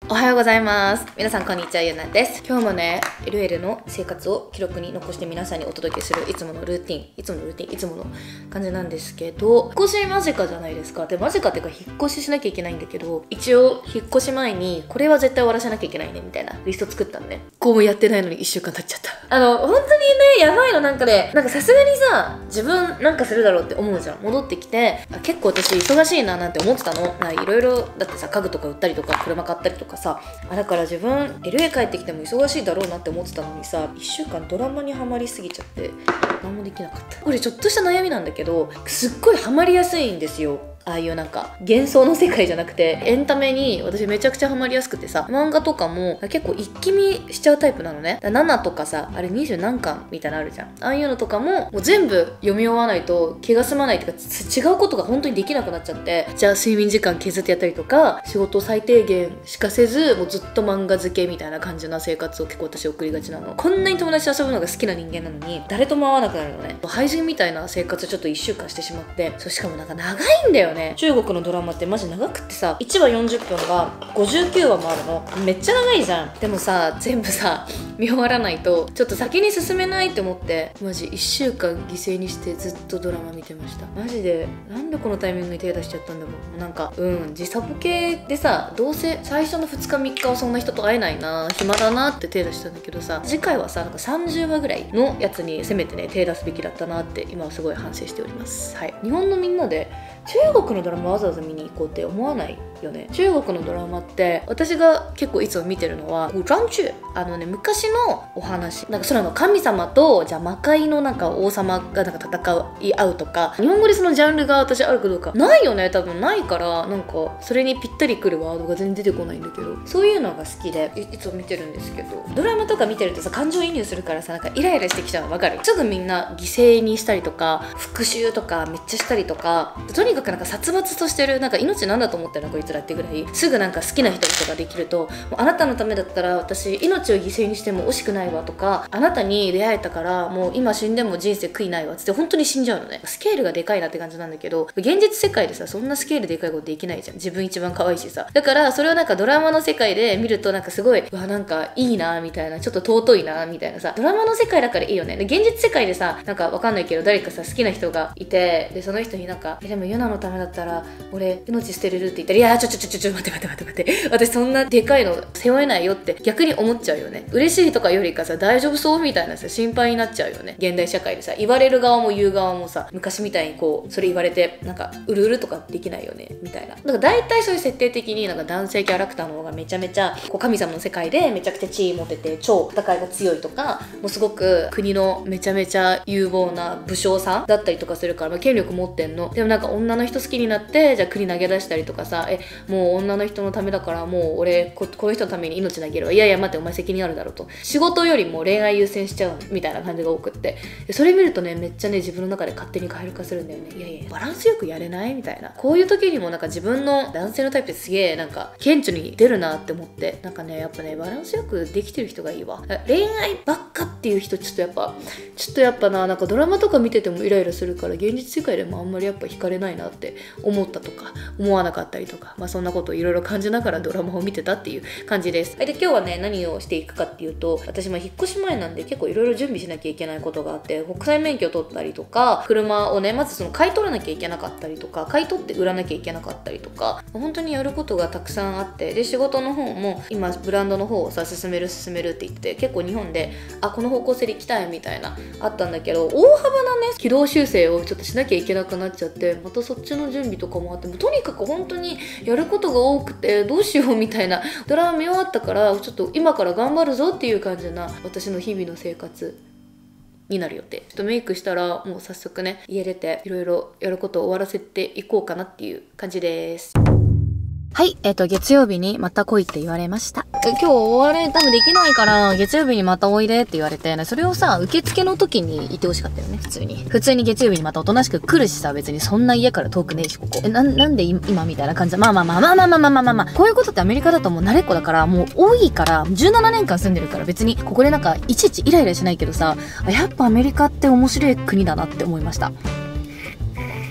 おはようございます。皆さんこんにちは、ゆうなです。今日もね、LL の生活を記録に残して皆さんにお届けするいつものルーティン、いつもの感じなんですけど、引っ越し間近じゃないですか。で、間近っていうか引っ越ししなきゃいけないんだけど、一応引っ越し前にこれは絶対終わらせなきゃいけないねみたいなリスト作ったのね。こうもやってないのに1週間経っちゃった。本当にね、やばいのなんかで、なんかさすがにさ、自分なんかするだろうって思うじゃん。戻ってきて、結構私忙しいななんて思ってたの。いろいろだってさ、家具とか売ったりとか車買ったりとかさ、だから自分 LA 帰ってきても忙しいだろうなって思ってたのにさ、1週間ドラマにハマりすぎちゃって何もできなかった。これちょっとした悩みなんだけど、すっごいハマりやすいんですよ。ああいうなんか幻想の世界じゃなくてエンタメに私めちゃくちゃハマりやすくてさ、漫画とかも結構一気見しちゃうタイプなのね。7とかさ、あれ20何巻みたいなのあるじゃん。ああいうのとかもう全部読み終わらないと気が済まないっていうか、違うことが本当にできなくなっちゃって、じゃあ睡眠時間削ってやったりとか、仕事を最低限しかせずもうずっと漫画漬けみたいな感じな生活を結構私送りがちなの。こんなに友達と遊ぶのが好きな人間なのに誰とも会わなくなるのね。廃人みたいな生活をちょっと1週間してしまって、しかもなんか長いんだよね。中国のドラマってマジ長くってさ、1話40分が59話もあるの。めっちゃ長いじゃん。でもさ、全部さ見終わらないとちょっと先に進めないって思って、マジ1週間犠牲にしてずっとドラマ見てました。マジでなんでこのタイミングに手出しちゃったんだろう。なんか時差ボケでさ、どうせ最初の2日3日はそんな人と会えないな、暇だなって手出したんだけどさ、次回はさなんか30話ぐらいのやつにせめてね手出すべきだったなって今はすごい反省しております。はい。日本のみんなで中国のドラマわざわざ見に行こうって思わないよね。中国のドラマって私が結構いつも見てるのはウランチュ、昔のお話、なんか空の神様とじゃあ魔界のなんか王様がなんか戦い合うとか、日本語でそのジャンルが私あるかどうかないよね。多分ないから、なんかそれにぴったりくるワードが全然出てこないんだけど、そういうのが好きで いつも見てるんですけど、ドラマとか見てるとさ感情移入するからさ、なんかイライラしてきちゃうの分かる。すぐみんな犠牲にしたりとか復讐とかめっちゃしたりとか、とにかくなんか殺伐としてる、なんか命なんだと思ってるのこいつらってぐらい、すぐなんか好きな人とかできると、もうあなたのためだったら私命を犠牲にしても惜しくないわとか、あなたに出会えたからもう今死んでも人生悔いないわつって本当に死んじゃうのね。スケールがでかいなって感じなんだけど、現実世界でさそんなスケールでかいことできないじゃん。自分一番可愛いしさ。だからそれをなんかドラマの世界で見るとなんかすごい、うわなんかいいなみたいな、ちょっと尊いなみたいなさ、ドラマの世界だからいいよね。で現実世界でさ、なんかわかんないけど誰かさ好きな人がいて、でその人になんかでもユナのためだったら俺命捨てれるって言ったら、いやちょ待って私そんなでかいの背負えないよって逆に思っちゃうよね。嬉しいとかよりかさ、大丈夫そうみたいなさ心配になっちゃうよね。現代社会でさ、言われる側も言う側もさ、昔みたいにこうそれ言われてなんかうるうるとかできないよねみたいな。だから大体そういう設定的になんか男性キャラクターの方がめちゃめちゃこう神様の世界でめちゃくちゃ地位持ってて超戦いが強いとか、もうすごく国のめちゃめちゃ有望な武将さんだったりとかするから、まあ、権力持ってんの。でもなんか女の人好きになってじゃあ国投げ出したりとかさ、もう女の人のためだからもう俺この人のために命投げるわ、いやいや待ってお前責任あるだろうと、仕事よりも恋愛優先しちゃうみたいな感じが多くって、それ見るとねめっちゃね自分の中で勝手に蛙化するんだよね。いやいやバランスよくやれないみたいな。こういう時にもなんか自分の男性のタイプってすげえなんか顕著に出るなって思って、なんかねやっぱねバランスよくできてる人がいいわ。恋愛ばっかっていう人ちょっとやっぱなんかドラマとか見ててもイライラするから、現実世界でもあんまりやっぱ惹かれないなって思ったとか思わなかったりとか、まあそんなことをいろいろ感じながらドラマを見てたっていう感じです。で今日はね何をしていくかっていうと、私も引っ越し前なんで結構いろいろ準備しなきゃいけないことがあって、国際免許を取ったりとか、車をねまずその買い取らなきゃいけなかったりとか、買い取って売らなきゃいけなかったりとか、本当にやることがたくさんあって、で仕事の方も今ブランドの方をさ進めるって言って結構日本でこの方向性で行きたいみたいなあったんだけど、大幅なね軌道修正をちょっとしなきゃいけなくなっちゃって、またそっちの準備とかもあって、もうとにかく本当にやることが多くてどうしようみたいな。ドラマ見終わったからちょっと今から頑張るぞっていう感じな私の日々の生活になる予定。ちょっとメイクしたらもう早速ね家出ていろいろやることを終わらせていこうかなっていう感じです。はい、月曜日にまた来いって言われました。今日終われ多分できないから月曜日にまたおいでって言われて、それをさ受付の時にいてほしかったよね。普通に月曜日にまたおとなしく来るしさ、別にそんな家から遠くねえしここ。なんで今みたいな感じで、まあこういうことってアメリカだともう慣れっこだから、もう多いから17年間住んでるから、別にここでなんかいちいちイライラしないけどさ、やっぱアメリカって面白い国だなって思いました。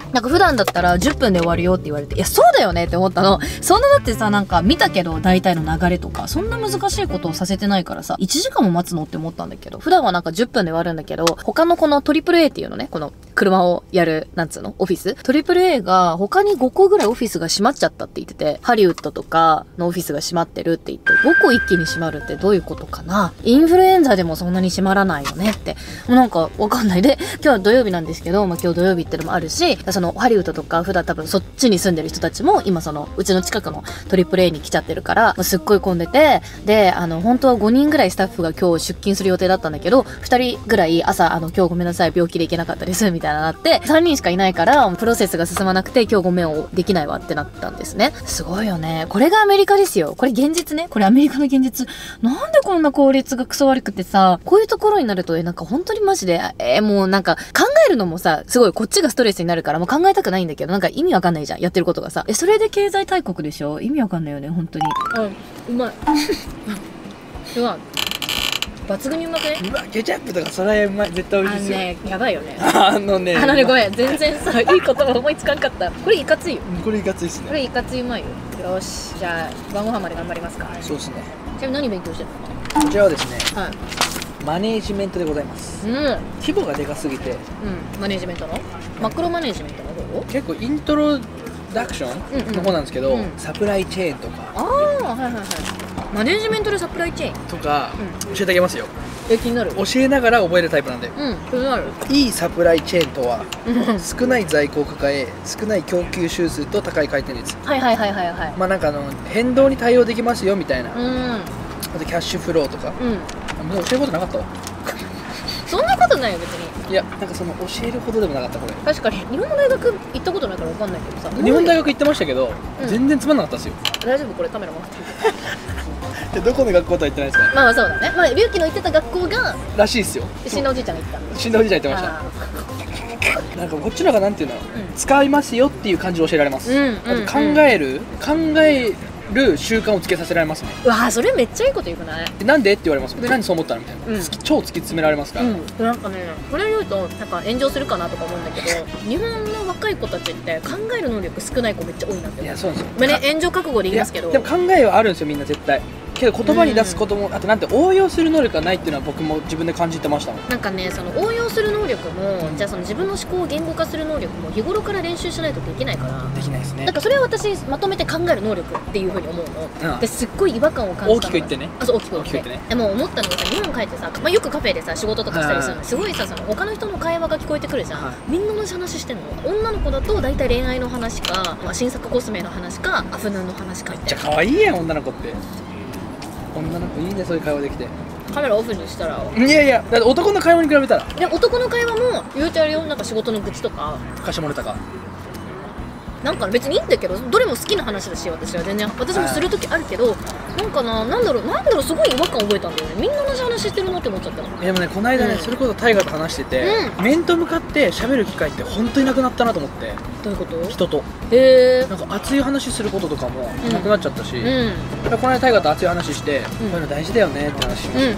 なんか普段だったら10分で終わるよって言われて、いやそうだよねって思ったの。そんなだってさ、なんか見たけど大体の流れとかそんな難しいことをさせてないからさ、1時間も待つのって思ったんだけど、普段はなんか10分で終わるんだけど、他のこのトリプル A っていうのね、この車をやるなんつうのオフィス、トリプル A が他に5個ぐらいオフィスが閉まっちゃったって言ってて、ハリウッドとかのオフィスが閉まってるって言って、5個一気に閉まるってどういうことかな。インフルエンザでもそんなに閉まらないよねって、もうなんかわかんないで、今日は土曜日なんですけど、まあ今日土曜日ってのもあるし、そのハリウッドとか普段多分そっちに住んでる人たちも今そのうちの近くのトリプル A に来ちゃってるから、もうすっごい混んでて、で本当は5人ぐらいスタッフが今日出勤する予定だったんだけど、2人ぐらい朝今日ごめんなさい病気で行けなかったですみたいななって、3人しかいないからプロセスが進まなくて今日ごめんできないわってなったんですね。すごいよね。これがアメリカですよ。これ現実ね。これアメリカの現実。なんでこんな効率がクソ悪くてさ、こういうところになるとなんか本当にマジでもうなんか考えるのもさ、すごいこっちがストレスになるからもう考えたくないんだけど、なんか意味わかんないじゃん、やってることがさ。それで経済大国でしょ。意味わかんないよね本当に。うまい。うまい。抜群にうまくね。 うわ、ケチャップとかそれはうまい、絶対美味しいですよ。 やばいよね。ごめん、全然さいい言葉思いつかんかった。これいかついよ。 これいかついっすね。 これいかついうまいよ。よし、じゃあ晩ご飯まで頑張りますか。 そうですね。 ちなみに何勉強してるの？ こちらはですね、 はい。 マネージメントでございます。規模がでかすぎて、 マネージメントのマクロマネージメントの方？ 結構イントロダクションの方なんですけど、サプライチェーンとか、 はいはいはい。マネージメントでサプライチェーンとか教えてあげますよ。 気になる。 教えながら覚えるタイプなんで。 気になる。 いいサプライチェーンとは少ない在庫を抱え、少ない供給周数と高い回転率。 はいはいはいはいはい。 まあなんか変動に対応できますよみたいな。 あとキャッシュフローとか。もう教えることなかったわ。 そんなことないよ別に。 いや、なんかその教えるほどでもなかったこれ。 確かに日本の大学行ったことないから分かんないけどさ。 日本大学行ってましたけど、全然つまんなかったですよ。 大丈夫？これカメラ回ってる。 どこの学校とは言ってないですか？ まあそうだね。まあリュウキの行ってた学校がらしいですよ。 死んだおじいちゃんが行った。 死んだおじいちゃん言ってました。なんかこっちの方がなんていうの、使いますよっていう感じで教えられます。あと考える習慣をつけさせられますね。 うわー、それめっちゃいいこと言うくない？ なんでって言われます。で、なんでそう思ったのみたいな、超突き詰められますから。 なんかね、これ言うとなんか炎上するかなとか思うんだけど、日本の若い子たちって考える能力少ない子めっちゃ多いなって。 いや、そうなんですよ。 炎上覚悟で言いますけど、 でも考えはあるんですよ、みんな絶対。けど言葉に出すことも、あとなんて応用する能力がないっていうのは僕も自分で感じてましたもん。 なんかね、その応用する能力も、じゃあその自分の思考を言語化する能力も日頃から練習しないとできないから。 できないですね。 だからそれを私まとめて考える能力っていうふうに思うの。ですっごい違和感を感じたの。 大きく言ってね。 そう、大きく言ってね。でも思ったのがさ、日本帰ってさ、よくカフェでさ仕事とかしたりするの。すごいさ、その他の人の会話が聞こえてくるじゃん。みんな同じ話してんの。女の子だと大体恋愛の話か、新作コスメの話か、アフヌーンの話かみたいな。 めっちゃ可愛いやん女の子って。女の子いいね、そういう会話できて。 カメラオフにしたら、 いやいや、だって男の会話に比べたら。 で男の会話も言うてあるよ。なんか仕事の愚痴とか貸してもらったか、 なんか別にいいんだけど、どれも好きな話だし、私は全然私もする時あるけど、なんかなんだろうすごい違和感覚えたんだよね。みんな同じ話してるなって思っちゃったの。 でもね、この間ね、それこそ大河と話してて、面と向かって喋る機会って本当になくなったなと思って。 どういうこと？ 人と。 へえ。 なんか熱い話することとかもなくなっちゃったし、この間大河と熱い話して、こういうの大事だよねって話しました。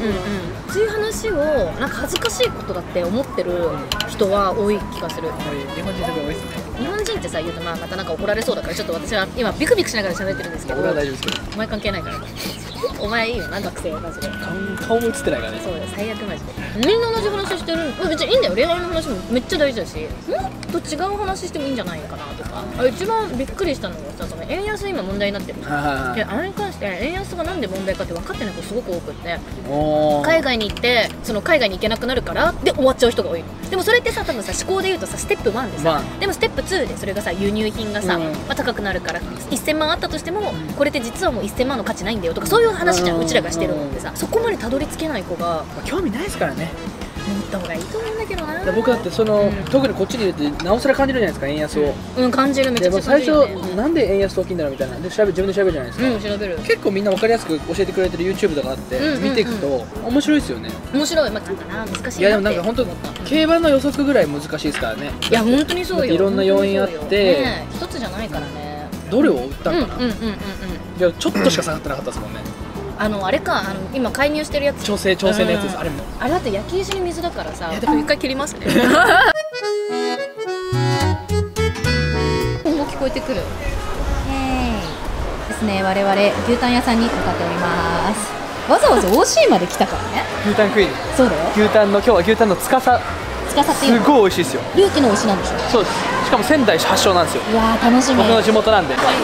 熱い話をなんか恥ずかしいことだって思ってる人は多い気がする。 日本人すごい多いですね。 日本人ってさ言うとまたなんか怒られそうだから、ちょっと私は今ビクビクしながら喋ってるんですけど。 俺は大丈夫ですけど。 お前関係ないから。お前いいよな、学生マジで。 顔も映ってないからね。 そうだよ、最悪マジで。みんな同じ話してる。別にいいんだよ、恋愛の話もめっちゃ大事だし、もっと違う話してもいいんじゃないかなとか。一番びっくりしたのがさ、その円安今問題になってる。で、あれに関して円安がなんで問題かって分かってない子すごく多くって、海外に行ってその海外に行けなくなるからで終わっちゃう人が多いの。でもそれってさ、多分さ思考で言うとさステップ1でさ、でもステップ2でそれがさ輸入品がさ、高くなるから1000万あったとしても、これって実はもう1000万の価値ないんだよとか、そういう話じゃん、うちらがしてるのってさ。そこまでたどり着けない子が興味ないですからね。 持った方がいいと思うんだけどな。 僕だってその、特にこっちにいるってなおさら感じるじゃないですか、円安を。 感じる。めっちゃ感じる。 最初なんで円安大きいんだろうみたいなで自分で調べるじゃないですか。 調べる。 結構みんな分かりやすく教えてくれてる YouTube とかあって見ていくと面白いですよね。 面白い。なんかな、難しいなって。 いやでもなんか本当競馬の予測ぐらい難しいですからね。 いや本当にそうよ。 いろんな要因あって一つじゃないからね。 どれを売ったんかな。いやちょっとしか下がってなかったですもんね。 あれか、今介入してるやつ、 調整のやつです。あれもあれだって焼き石に水だからさ。一回切りますね。 えてくる。イエーイですね。我々牛タン屋さんに向かっております。わざわざ OC まで来たからね。 牛タン食いに。 そうだよ。 今日は牛タンの司っていうすごい美味しいですよ。 龍騎の推しなんでしょ。 そうです。しかも仙台発祥なんですよ。 うわー楽しみ。 僕の地元なんで。 美味し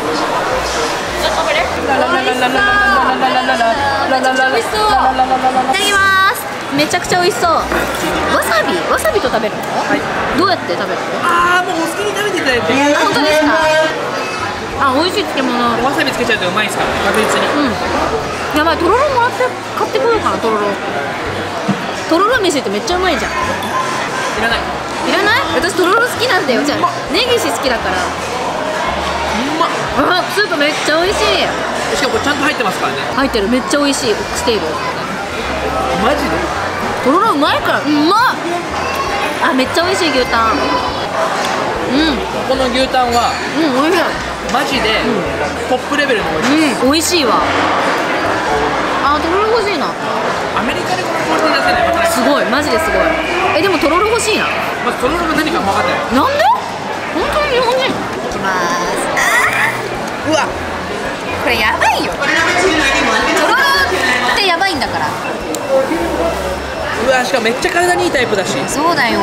そう。いただきます。めちゃくちゃ美味しそう。わさびと食べるの？はい。どうやって食べるの？ ああ、もうお好きに食べていただいて。 本当ですか？あ、美味しい漬物。 わさびつけちゃうとうまいですから、確実に。 うん。やばい、とろろもらって買ってこようかな、とろろ。とろろ飯ってめっちゃうまいじゃん。いらない。 いらない？私とろろ好きなんだよ。じゃあネギシ好きだから。 うまっ。 あ、スープめっちゃ美味しい。 しかもこれちゃんと入ってますからね。 入ってる、めっちゃ美味しい。オックステール。 マジで？ とろろうまいから、うまっ。あ、めっちゃ美味しい牛タン。うん。 ここの牛タンは、 美味しい。 マジで、トップレベルの美味しい。 美味しいわ。あ、とろろ欲しいな。 アメリカでこのクオリティ出せない。 すごい、マジですごい。でもとろろ欲しいな。 まずとろろが何か分かんない。 なんで？本当に日本人。いきます。 うわ、 これやばいよ。とろろってやばいんだから。 うわ、しかもめっちゃ体にいいタイプだし。 そうだよ。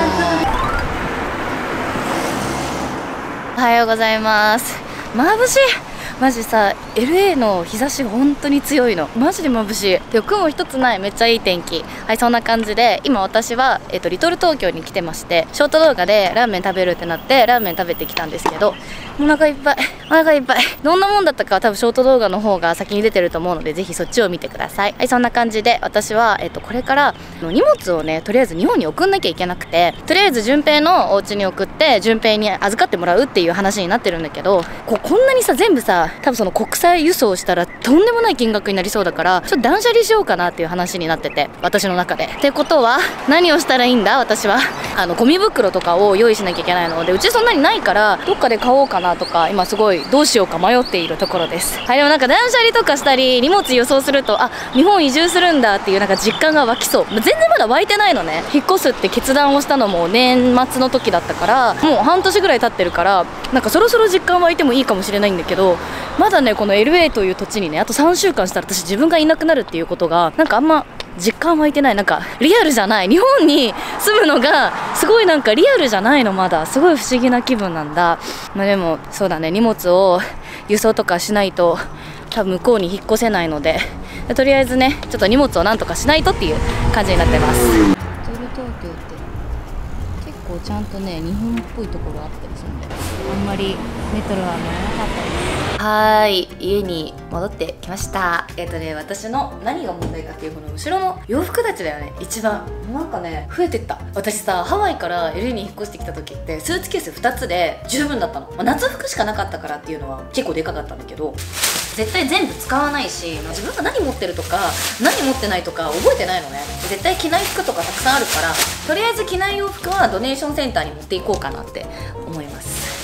おはようございます。眩しい。マジさ、LA の日差しが本当に強いの。マジで眩しい。で、雲一つない、めっちゃいい天気。はい、そんな感じで今私は、リトル東京に来てまして、ショート動画でラーメン食べるってなってラーメン食べてきたんですけど、お腹いっぱい、どんなもんだったかは多分ショート動画の方が先に出てると思うので、ぜひそっちを見てください。はい、そんな感じで私は、これから荷物をね、とりあえず日本に送んなきゃいけなくて、とりあえず順平のお家に送って順平に預かってもらうっていう話になってるんだけど、こんなにさ、全部さ、多分その国際輸送したらとんでもない金額になりそうだから、ちょっと断捨離しようかなっていう話になってて、私の中で。ってことは何をしたらいいんだ、私は。ゴミ袋とかを用意しなきゃいけないので、うちそんなにないからどっかで買おうかなとか、今すごいどうしようか迷っているところです。はい、でもなんか断捨離とかしたり荷物輸送すると、あ、日本移住するんだっていうなんか実感が湧きそう。全然まだ湧いてないのね。引っ越すって決断をしたのも年末の時だったから、もう半年ぐらい経ってるから、なんかそろそろ実感湧いてもいいかもしれないんだけど、まだね、この LA という土地にね、あと3週間したら私自分がいなくなるっていうことがなんかあんま実感湧いてない。なんかリアルじゃない。日本に住むのがすごいなんかリアルじゃないの。まだすごい不思議な気分なんだ。まあでもそうだね、荷物を輸送とかしないと多分向こうに引っ越せないので、とりあえずね、ちょっと荷物をなんとかしないとっていう感じになってます。リトル東京って結構ちゃんとね、日本っぽいところあったりするんで、あんまりメトロは乗らなかったです。はーい、家に戻ってきました。私の何が問題かっていう、この後ろの洋服たちだよね。一番なんかね、増えてった。私さ、ハワイから LA に引っ越してきた時ってスーツケース2つで十分だったの。夏服しかなかったからっていうのは結構でかかったんだけど、絶対全部使わないし、自分が何持ってるとか何持ってないとか覚えてないのね。絶対着ない服とかたくさんあるから、とりあえず着ない洋服はドネーションセンターに持っていこうかなって思います。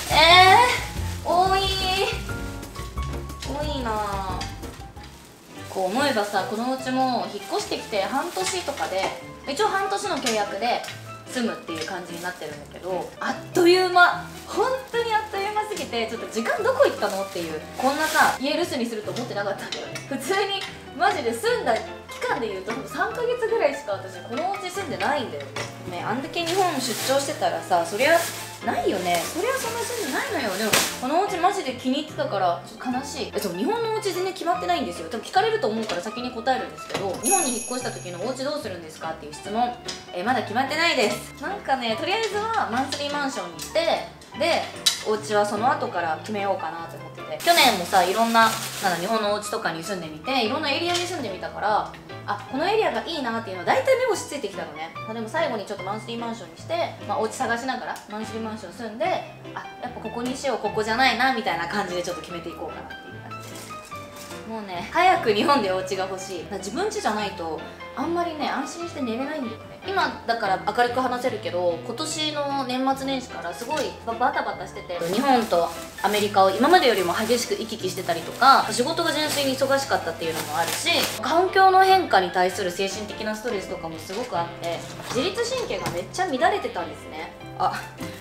多いなぁ。こう思えばさ、このうちも引っ越してきて半年とかで、一応半年の契約で住むっていう感じになってるんだけど、あっという間、本当にあっという間すぎて、ちょっと時間どこ行ったのっていう。こんなさ、家留守にすると思ってなかったんだよね。普通にマジで住んだ期間でいうと3ヶ月ぐらいしか私このお家住んでないんだよね。あんだけ日本出張してたらさ、そりゃないよね。そりゃそんな住んでないのよ。でもこのお家マジで気に入ってたからちょっと悲しい。そう、日本のお家全然決まってないんですよ。多分聞かれると思うから先に答えるんですけど、日本に引っ越した時のお家どうするんですかっていう質問、まだ決まってないです。なんかね、とりあえずはマンスリーマンションにして、でお家はその後から決めようかなと思ってて、去年もさ、いろんな日本のお家とかに住んでみて、いろんなエリアに住んでみたから、あ、このエリアがいいなっていうのは大体目星ついてきたのね。でも最後にちょっとマンスリーマンションにして、お家探しながらマンスリーマンション住んで、あ、やっぱここにしよう、ここじゃないなみたいな感じでちょっと決めていこうかなっていう感じです。もうね、早く日本でお家が欲しい。自分家じゃないとあんまりね、安心して寝れないんだよね。今だから明るく話せるけど、今年の年末年始からすごいバタバタしてて、日本とアメリカを今までよりも激しく行き来してたりとか、仕事が純粋に忙しかったっていうのもあるし、環境の変化に対する精神的なストレスとかもすごくあって、自律神経がめっちゃ乱れてたんですね。あ、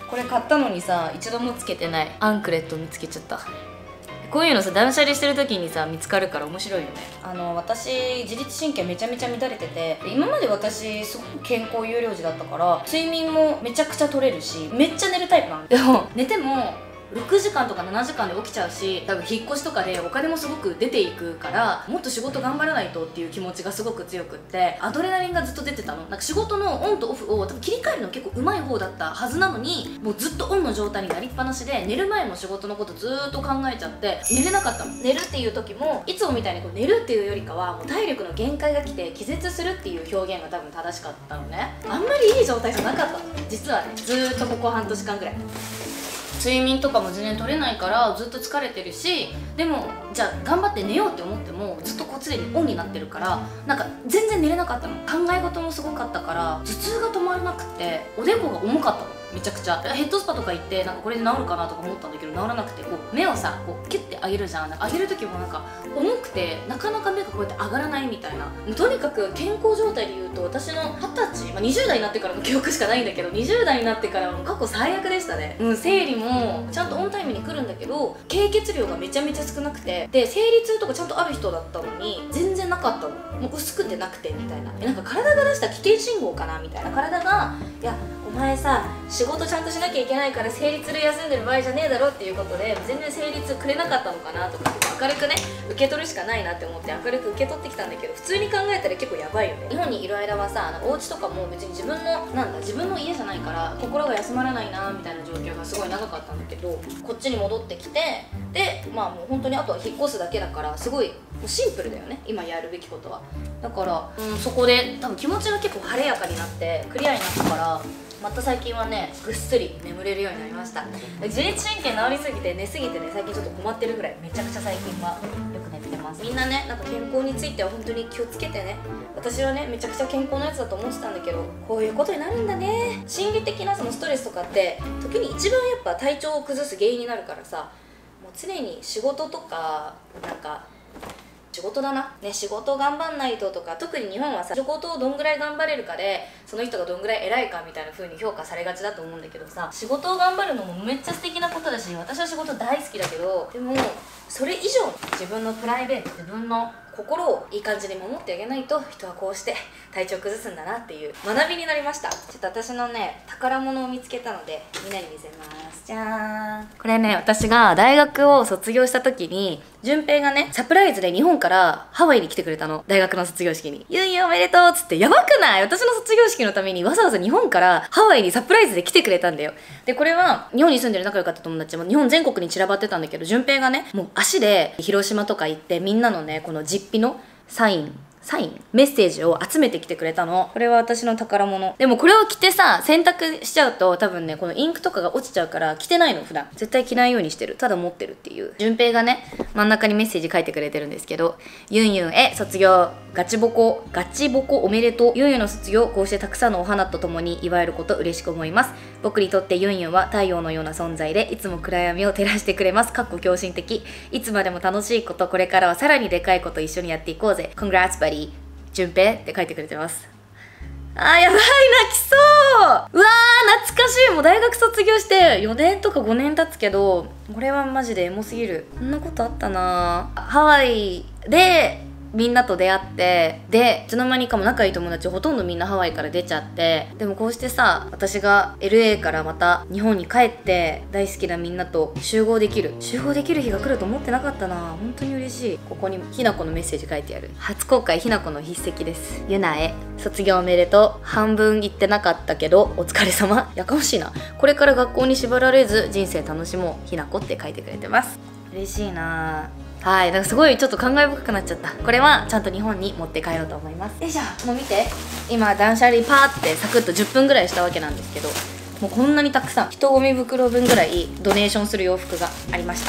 これ買ったのにさ一度もつけてないアンクレット見つけちゃった。こういうのさ断捨離してる時にさ見つかるから面白いよね。私自律神経めちゃめちゃ乱れてて、今まで私すごく健康有料児だったから睡眠もめちゃくちゃ取れるしめっちゃ寝るタイプなの。でも寝ても6時間とか7時間で起きちゃうし、多分引っ越しとかでお金もすごく出ていくからもっと仕事頑張らないとっていう気持ちがすごく強くって、アドレナリンがずっと出てたの。なんか仕事のオンとオフを多分切り替えるの結構上手い方だったはずなのに、もうずっとオンの状態になりっぱなしで寝る前の仕事のことずーっと考えちゃって寝れなかったの。寝るっていう時もいつもみたいにこう寝るっていうよりかはもう体力の限界が来て気絶するっていう表現が多分正しかったのね。あんまりいい状態じゃなかったの実はね。ずーっとここ半年間ぐらい睡眠とかも全然取れないからずっと疲れてるし、でもじゃあ頑張って寝ようって思ってもずっとこう常にオンになってるからなんか全然寝れなかったの。考え事もすごかったから頭痛が止まらなくておでこが重かったのめちゃくちゃ。ヘッドスパとか行ってなんかこれで治るかなとか思ったんだけど治らなくて、こう目をさこうキュッて上げるじゃん。上げる時もなんか重くてなかなか目がこうやって上がらないみたいな。とにかく健康状態で言うと私の20歳、20代になってからの記憶しかないんだけど20代になってからの過去最悪でしたね。生理もちゃんとオンタイムに来るんだけど経血量がめちゃめちゃ少なくて、で生理痛とかちゃんとある人だったのに全然なかったの。もう薄くてなくてみたいな。なんか体が出した危険信号かなみたいな。体がいやお前さ仕事ちゃんとしなきゃいけないから生理痛で休んでる場合じゃねえだろっていうことで全然生理痛くれなかったのかなとか明るくね受け取るしかないなって思って明るく受け取ってきたんだけど、普通に考えたら結構やばいよね。日本にいる間はさお家とかも別に自分の家じゃないから心が休まらないなみたいな状況がすごい長かったんだけど、こっちに戻ってきてでまあもう本当にあとは引っ越すだけだからすごいもうシンプルだよね今やるべきことは。だから、そこで多分気持ちが結構晴れやかになってクリアになったからまた最近はねぐっすり眠れるようになりました。自律神経治りすぎて寝すぎてね最近ちょっと困ってるぐらいめちゃくちゃ最近はよく寝てます。みんなねなんか健康については本当に気をつけてね。私はねめちゃくちゃ健康なやつだと思ってたんだけどこういうことになるんだね。心理的なそのストレスとかって時に一番やっぱ体調を崩す原因になるからさ、もう常に仕事とかなんか仕事だな、ね、仕事頑張んないととか、特に日本はさ仕事をどんぐらい頑張れるかでその人がどんぐらい偉いかみたいな風に評価されがちだと思うんだけどさ、仕事を頑張るのもめっちゃ素敵なことだし私は仕事大好きだけど、でもそれ以上自分のプライベート自分の心をいい感じに守ってあげないと人はこうして体調崩すんだなっていう学びになりました。ちょっと私のね宝物を見つけたのでみんなに見せます。じゃーん。これね私が大学を卒業した時に順平がねサプライズで日本からハワイに来てくれたの。大学の卒業式にゆいゆいおめでとうっつって、やばくない？私の卒業式のためにわざわざ日本からハワイにサプライズで来てくれたんだよ。でこれは日本に住んでる仲良かった友達も日本全国に散らばってたんだけど、順平がねもう足で広島とか行ってみんなのねこの実費のサインメッセージを集めてきてくれたの。これは私の宝物。でもこれを着てさ洗濯しちゃうと多分ねこのインクとかが落ちちゃうから着てないの。普段絶対着ないようにしてる。ただ持ってるっていう。順平がね真ん中にメッセージ書いてくれてるんですけど、ユンユンへ卒業ガチボコおめでとう。ユンユンの卒業こうしてたくさんのお花とともに祝えること嬉しく思います。僕にとってユンユンは太陽のような存在でいつも暗闇を照らしてくれます。かっこ狂信的。いつまでも楽しいこと、これからはさらにでかいこと一緒にやっていこうぜ。Congrats buddy順平って書いてくれてます。やばい泣きそう。うわー懐かしい。もう大学卒業して4年とか5年経つけどこれはマジでエモすぎる。こんなことあったな。ハワイでみんなと出会ってでいつの間にかも仲いい友達ほとんどみんなハワイから出ちゃって、でもこうしてさ私が LA からまた日本に帰って大好きなみんなと集合できる日が来ると思ってなかったな。本当に嬉しい。ここにひなこのメッセージ書いてある。初公開ひなこの筆跡です。ゆなへ卒業おめでとう。半分行ってなかったけどお疲れ様。やかましいな。これから学校に縛られず人生楽しもうひなこって書いてくれてます。嬉しいな。はい、だからすごいちょっと感慨深くなっちゃった。これはちゃんと日本に持って帰ろうと思います。よいしょ。もう見て今断捨離パーってサクッと10分ぐらいしたわけなんですけど、もうこんなにたくさん1ゴミ袋分ぐらいドネーションする洋服がありました。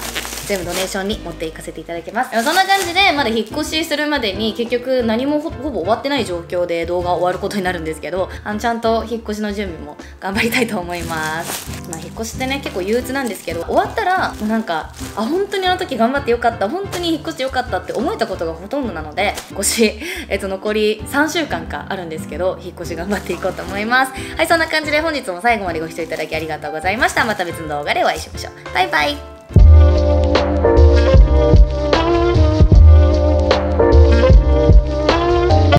全部ドネーションに持っていかせていただきます。そんな感じでまだ引っ越しするまでに結局何もほぼ終わってない状況で動画終わることになるんですけど、ちゃんと引っ越しの準備も頑張りたいと思います。引っ越しってね結構憂鬱なんですけど、終わったらもうなんか本当にあの時頑張ってよかった、本当に引っ越してよかったって思えたことがほとんどなので、引っ越し残り3週間かあるんですけど、引っ越し頑張っていこうと思います。はい、そんな感じで本日も最後までご視聴いただきありがとうございました。また別の動画でお会いしましょう。バイバイ。